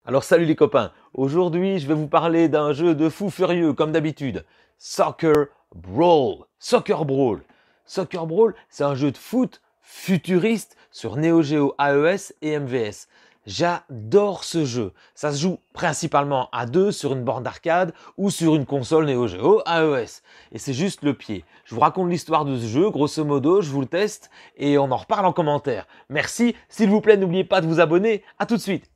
Alors salut les copains, aujourd'hui je vais vous parler d'un jeu de fou furieux comme d'habitude, Soccer Brawl. Soccer Brawl. Soccer Brawl, c'est un jeu de foot futuriste sur Neo Geo AES et MVS. J'adore ce jeu. Ça se joue principalement à deux sur une borne d'arcade ou sur une console Neo Geo AES. Et c'est juste le pied. Je vous raconte l'histoire de ce jeu, grosso modo, je vous le teste et on en reparle en commentaire. Merci, s'il vous plaît, n'oubliez pas de vous abonner. À tout de suite.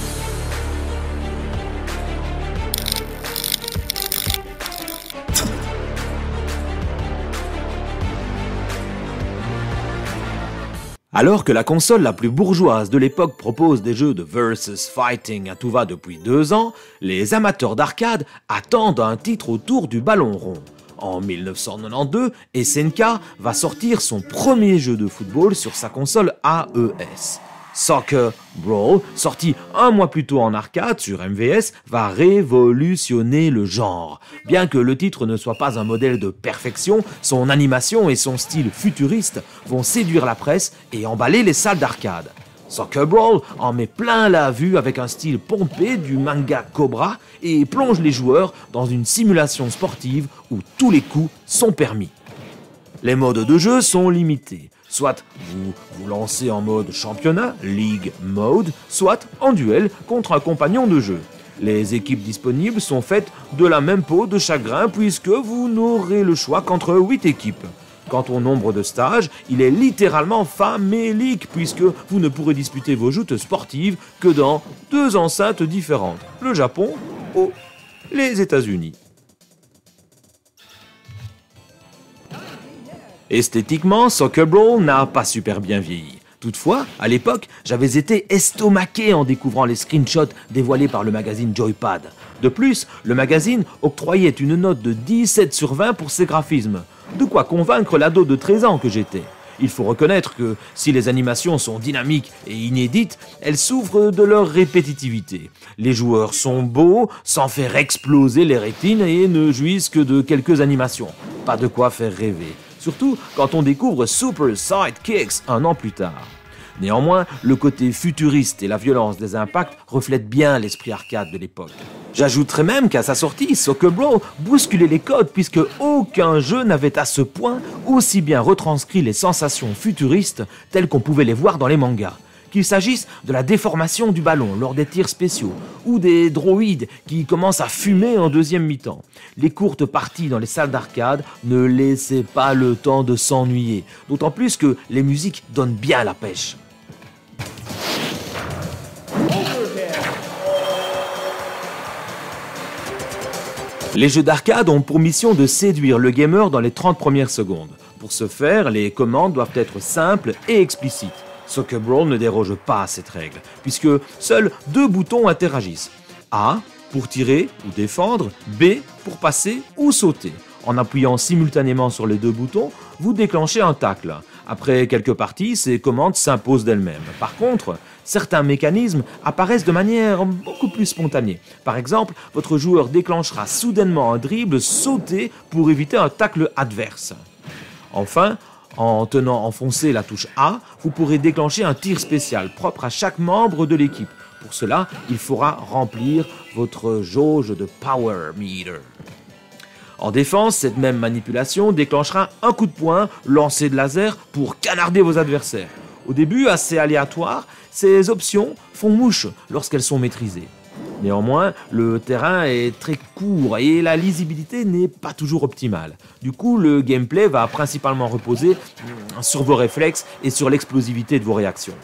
Alors que la console la plus bourgeoise de l'époque propose des jeux de versus fighting à tout va depuis 2 ans, les amateurs d'arcade attendent un titre autour du ballon rond. En 1992, SNK va sortir son premier jeu de football sur sa console AES. Soccer Brawl, sorti un mois plus tôt en arcade sur MVS, va révolutionner le genre. Bien que le titre ne soit pas un modèle de perfection, son animation et son style futuriste vont séduire la presse et emballer les salles d'arcade. Soccer Brawl en met plein la vue avec un style pompé du manga Cobra et plonge les joueurs dans une simulation sportive où tous les coups sont permis. Les modes de jeu sont limités. Soit vous vous lancez en mode championnat, League Mode, soit en duel contre un compagnon de jeu. Les équipes disponibles sont faites de la même peau de chagrin puisque vous n'aurez le choix qu'entre 8 équipes. Quant au nombre de stages, il est littéralement famélique puisque vous ne pourrez disputer vos joutes sportives que dans 2 enceintes différentes, le Japon ou les États-Unis. Esthétiquement, Soccer Brawl n'a pas super bien vieilli. Toutefois, à l'époque, j'avais été estomaqué en découvrant les screenshots dévoilés par le magazine Joypad. De plus, le magazine octroyait une note de 17 sur 20 pour ses graphismes. De quoi convaincre l'ado de 13 ans que j'étais. Il faut reconnaître que si les animations sont dynamiques et inédites, elles souffrent de leur répétitivité. Les joueurs sont beaux, sans faire exploser les rétines et ne jouissent que de quelques animations. Pas de quoi faire rêver. Surtout quand on découvre Super Sidekicks un an plus tard. Néanmoins, le côté futuriste et la violence des impacts reflètent bien l'esprit arcade de l'époque. J'ajouterais même qu'à sa sortie, Soccer Brawl bousculait les codes puisque aucun jeu n'avait à ce point aussi bien retranscrit les sensations futuristes telles qu'on pouvait les voir dans les mangas. Qu'il s'agisse de la déformation du ballon lors des tirs spéciaux ou des droïdes qui commencent à fumer en deuxième mi-temps. Les courtes parties dans les salles d'arcade ne laissaient pas le temps de s'ennuyer, d'autant plus que les musiques donnent bien la pêche. Les jeux d'arcade ont pour mission de séduire le gamer dans les 30 premières secondes. Pour ce faire, les commandes doivent être simples et explicites. Soccer Brawl ne déroge pas à cette règle, puisque seuls 2 boutons interagissent. A pour tirer ou défendre, B pour passer ou sauter. En appuyant simultanément sur les 2 boutons, vous déclenchez un tacle. Après quelques parties, ces commandes s'imposent d'elles-mêmes. Par contre, certains mécanismes apparaissent de manière beaucoup plus spontanée. Par exemple, votre joueur déclenchera soudainement un dribble sauté pour éviter un tacle adverse. Enfin, en tenant enfoncé la touche A, vous pourrez déclencher un tir spécial propre à chaque membre de l'équipe. Pour cela, il faudra remplir votre jauge de Power Meter. En défense, cette même manipulation déclenchera un coup de poing lancé de laser pour canarder vos adversaires. Au début, assez aléatoire, ces options font mouche lorsqu'elles sont maîtrisées. Néanmoins, le terrain est très court et la lisibilité n'est pas toujours optimale. Du coup, le gameplay va principalement reposer sur vos réflexes et sur l'explosivité de vos réactions.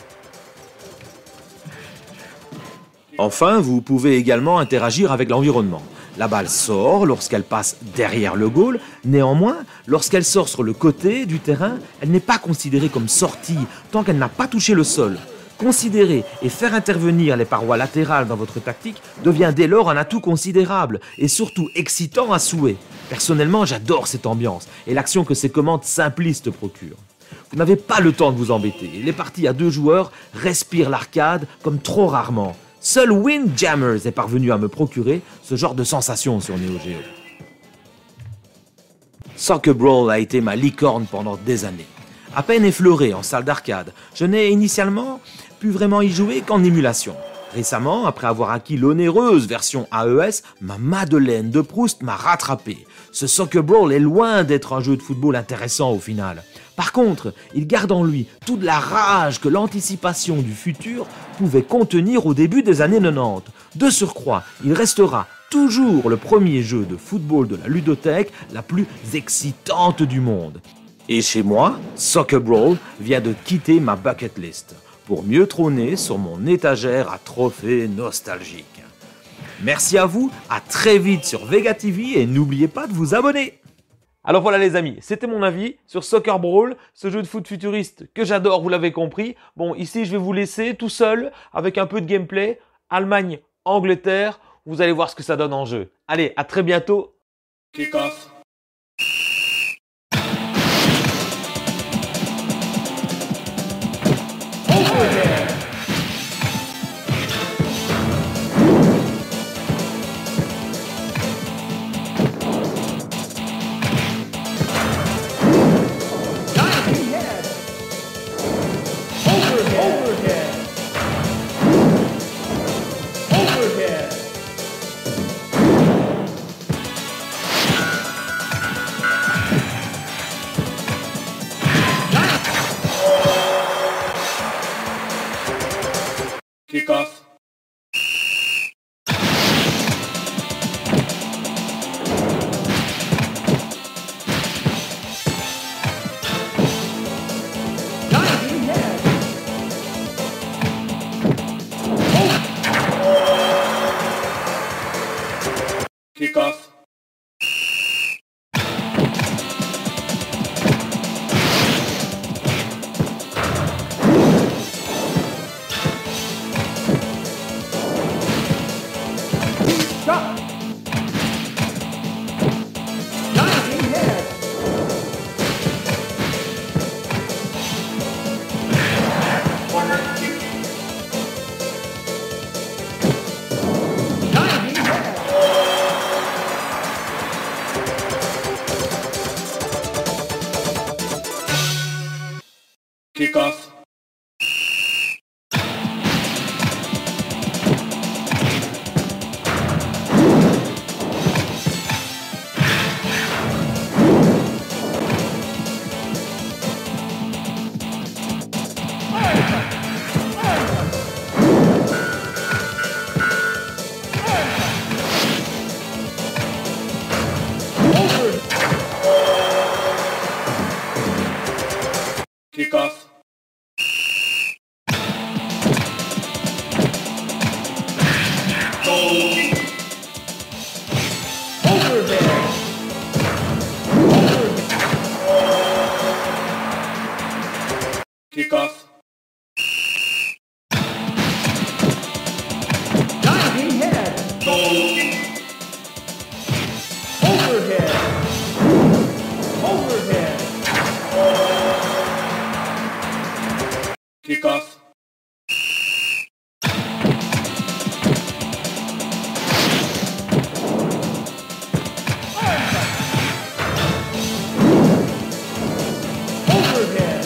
Enfin, vous pouvez également interagir avec l'environnement. La balle sort lorsqu'elle passe derrière le goal. Néanmoins, lorsqu'elle sort sur le côté du terrain, elle n'est pas considérée comme sortie tant qu'elle n'a pas touché le sol. Considérer et faire intervenir les parois latérales dans votre tactique devient dès lors un atout considérable et surtout excitant à souhait. Personnellement, j'adore cette ambiance et l'action que ces commandes simplistes procurent. Vous n'avez pas le temps de vous embêter. Les parties à 2 joueurs respirent l'arcade comme trop rarement. Seul Windjammers est parvenu à me procurer ce genre de sensation sur Neo Geo. Soccer Brawl a été ma licorne pendant des années. À peine effleuré en salle d'arcade, je n'ai initialement pu vraiment y jouer qu'en émulation. Récemment, après avoir acquis l'onéreuse version AES, ma Madeleine de Proust m'a rattrapé. Ce Soccer Brawl est loin d'être un jeu de football intéressant au final. Par contre, il garde en lui toute la rage que l'anticipation du futur pouvait contenir au début des années 90. De surcroît, il restera toujours le premier jeu de football de la ludothèque la plus excitante du monde. Et chez moi, Soccer Brawl vient de quitter ma bucket list pour mieux trôner sur mon étagère à trophées nostalgiques. Merci à vous, à très vite sur Vega TV et n'oubliez pas de vous abonner. Alors voilà les amis, c'était mon avis sur Soccer Brawl, ce jeu de foot futuriste que j'adore, vous l'avez compris. Bon, ici je vais vous laisser tout seul avec un peu de gameplay. Allemagne, Angleterre, vous allez voir ce que ça donne en jeu. Allez, à très bientôt. Kick off. Overhead. Diving head. Overhead. Overhead. Kick off. Diving head. Kick off. Stop. Diving head. Diving head. Kick off. Kick off. Overhead. Kick off. Diving head. Overhead. Overhead. Kick off. Overhead.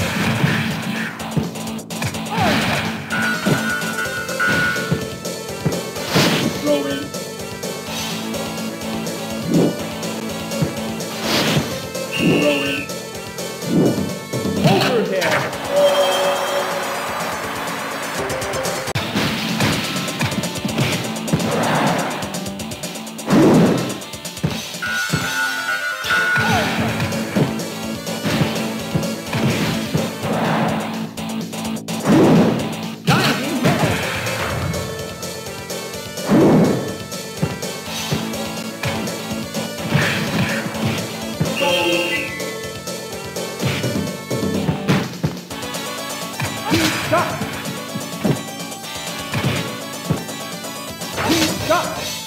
Rolling. Rolling. Overhead. Diving head. Stop. Stop.